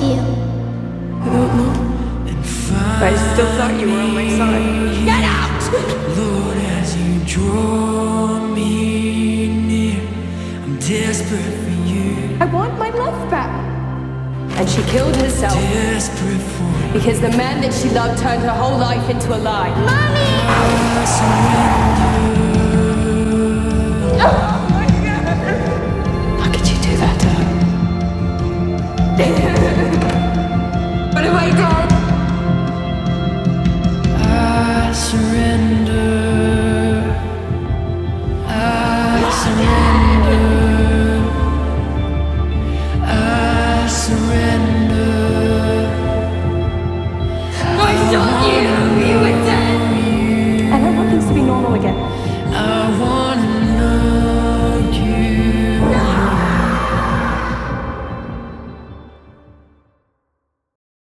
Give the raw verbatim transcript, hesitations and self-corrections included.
you? I don't know. But I still thought you were on my side. Get out! Lord, as you draw me near, I'm desperate for you. I want my love back. And she killed herself. Desperate for you. Because the man that she loved turned her whole life into a lie. Mommy! I surrender. Oh my God! How could you do that to her?